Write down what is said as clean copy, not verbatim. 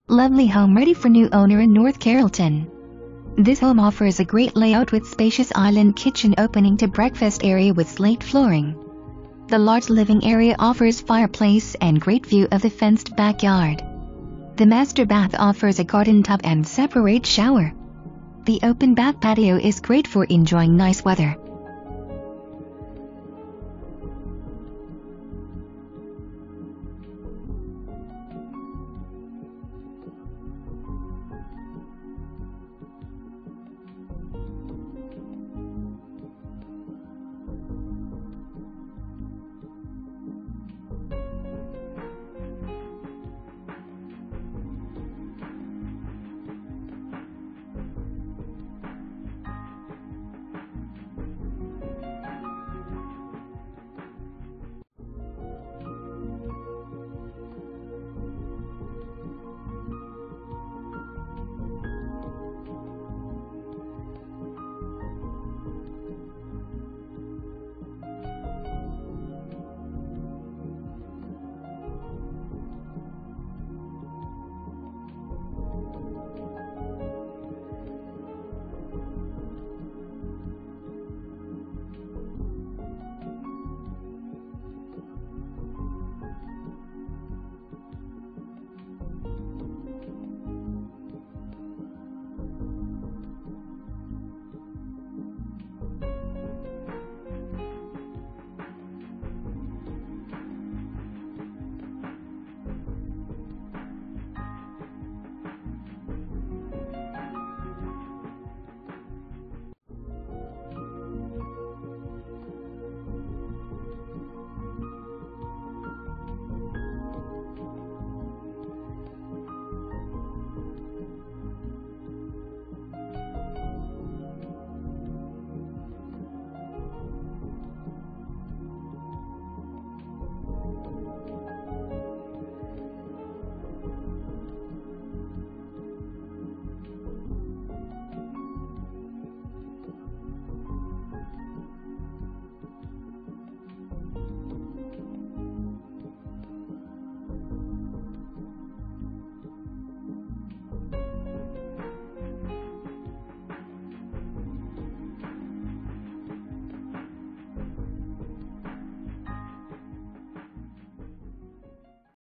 Lovely home ready for new owner in North Carrollton. This home offers a great layout with spacious island kitchen opening to breakfast area with slate flooring. The large living area offers fireplace and great view of the fenced backyard. The master bath offers a garden tub and separate shower. The open back patio is great for enjoying nice weather.